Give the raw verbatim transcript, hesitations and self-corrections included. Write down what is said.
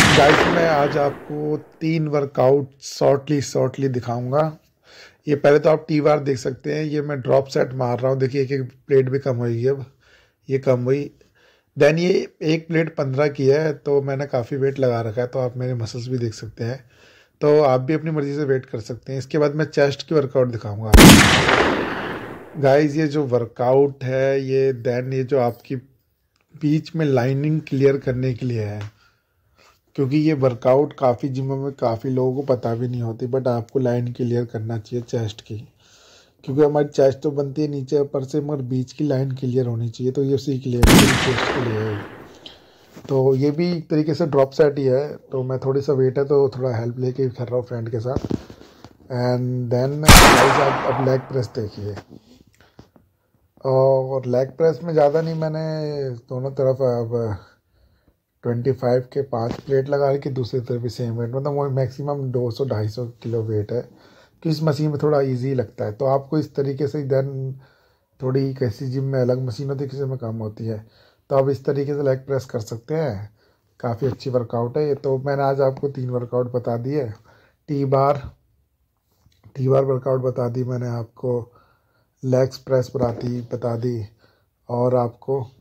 Guys मैं आज आपको तीन वर्कआउट शॉर्टली शॉर्टली दिखाऊंगा। ये पहले तो आप टी बार देख सकते हैं। ये मैं ड्रॉप सेट मार रहा हूँ, देखिए एक एक प्लेट भी कम होगी। अब ये कम हुई। देन ये एक प्लेट पंद्रह की है, तो मैंने काफ़ी वेट लगा रखा है, तो आप मेरे मसल्स भी देख सकते हैं। तो आप भी अपनी मर्जी से वेट कर सकते हैं। इसके बाद मैं चेस्ट की वर्कआउट दिखाऊंगा। गाइस ये जो वर्कआउट है, ये देन ये जो आपकी बीच में लाइनिंग क्लियर करने के लिए है, क्योंकि ये वर्कआउट काफ़ी जिमों में काफ़ी लोगों को पता भी नहीं होती, बट आपको लाइन क्लियर करना चाहिए चेस्ट की। क्योंकि हमारी चेस्ट तो बनती है नीचे ऊपर से, मगर बीच की लाइन क्लियर होनी चाहिए, तो ये उसी के लिए चेस्ट के लिए है। तो ये भी एक तरीके से ड्रॉप सेट ही है। तो मैं थोड़ी सा वेट है तो थोड़ा हेल्प लेके कर रहा हूँ फ्रेंड के साथ। एंड देन आप अब लेग प्रेस देखिए। और लेग प्रेस में ज़्यादा नहीं, मैंने दोनों तरफ अब ट्वेंटी फाइव के पाँच प्लेट लगा के दूसरी तरफ भी सेम वेट, मतलब वो मैक्सिमम दो सौ ढाई सौ किलो वेट है, कि इस मशीन में थोड़ा इजी लगता है। तो आपको इस तरीके से देन थोड़ी कैसी जिम में अलग मशीन होती है, किसी में कम होती है, तो आप इस तरीके से लेग प्रेस कर सकते हैं। काफ़ी अच्छी वर्कआउट है ये। तो मैंने आज आपको तीन वर्कआउट बता दिए। T bar T bar workout बता दी मैंने आपको, लेग्स प्रेस बता दी बता दी और आपको